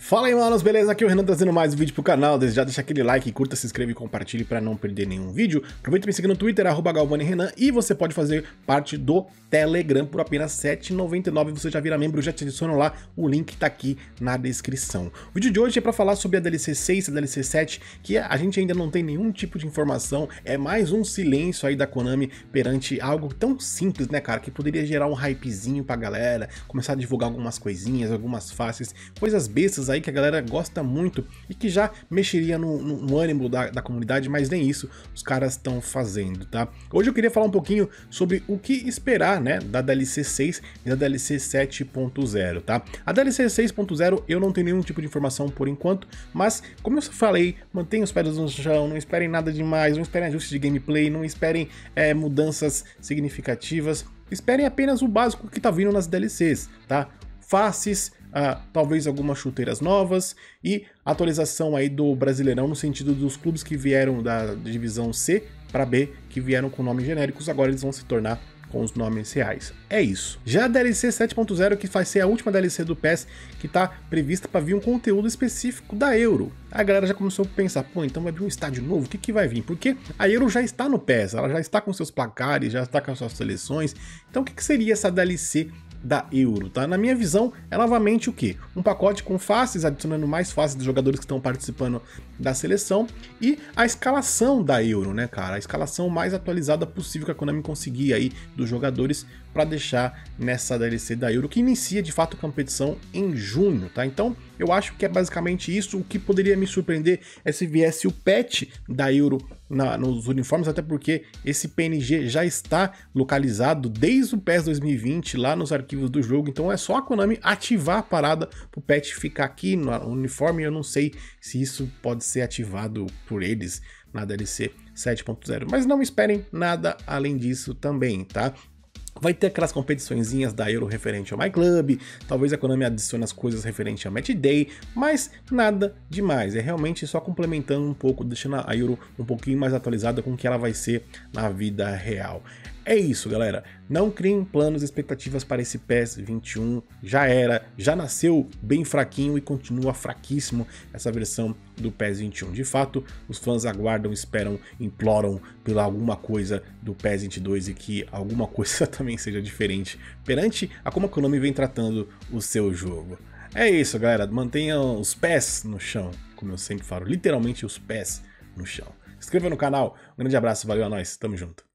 Fala aí, manos, beleza? Aqui é o Renan trazendo mais um vídeo pro canal. Desde já deixa aquele like, curta, se inscreva e compartilhe para não perder nenhum vídeo. Aproveita e me siga no Twitter, @GalvaniRenan, e você pode fazer parte do Telegram por apenas R$ 7,99. Você já vira membro, já te adiciono lá, o link tá aqui na descrição. O vídeo de hoje é para falar sobre a DLC 6 e a DLC 7, que a gente ainda não tem nenhum tipo de informação. É mais um silêncio aí da Konami perante algo tão simples, né, cara, que poderia gerar um hypezinho pra galera, começar a divulgar algumas coisinhas, algumas faces, coisas bestas aí que a galera gosta muito e que já mexeria no ânimo da comunidade, mas nem isso os caras estão fazendo, tá? Hoje eu queria falar um pouquinho sobre o que esperar, né, da DLC 6 e da DLC 7.0, tá? A DLC 6.0 eu não tenho nenhum tipo de informação por enquanto, mas como eu falei, mantenham os pés no chão, não esperem nada demais, não esperem ajustes de gameplay, não esperem mudanças significativas, esperem apenas o básico que tá vindo nas DLCs, tá? Faces, talvez algumas chuteiras novas e atualização aí do Brasileirão no sentido dos clubes que vieram da divisão C para B, que vieram com nomes genéricos, agora eles vão se tornar com os nomes reais. É isso. Já a DLC 7.0, que vai ser a última DLC do PES, que tá prevista para vir um conteúdo específico da Euro. A galera já começou a pensar, pô, então vai vir um estádio novo, o que vai vir? Porque a Euro já está no PES, ela já está com seus placares, já está com as suas seleções, então o que seria essa DLC da Euro, tá? Na minha visão, é novamente o quê? Um pacote com faces, adicionando mais faces dos jogadores que estão participando da seleção e a escalação da Euro, né, cara? A escalação mais atualizada possível que a Konami conseguir aí dos jogadores para deixar nessa DLC da Euro, que inicia de fato a competição em junho, tá? Então, eu acho que é basicamente isso. O que poderia me surpreender é se viesse o patch da Euro nos uniformes, até porque esse PNG já está localizado desde o PES 2020 lá nos arquivos do jogo, então é só a Konami ativar a parada para o patch ficar aqui no uniforme. Eu não sei se isso pode ser ativado por eles na DLC 7.0, mas não esperem nada além disso também, tá? Vai ter aquelas competiçõezinhas da Euro referente ao My Club, talvez a Konami adicione as coisas referente ao Match Day, mas nada demais, é realmente só complementando um pouco, deixando a Euro um pouquinho mais atualizada com o que ela vai ser na vida real. É isso, galera, não criem planos e expectativas para esse PES 21, já era, já nasceu bem fraquinho e continua fraquíssimo essa versão do PES 21. De fato, os fãs aguardam, esperam, imploram pela alguma coisa do PES 22 e que alguma coisa também seja diferente perante a como a Konami vem tratando o seu jogo. É isso, galera, mantenham os pés no chão, como eu sempre falo, literalmente os pés no chão. Se inscreva no canal, um grande abraço, valeu a nós, tamo junto.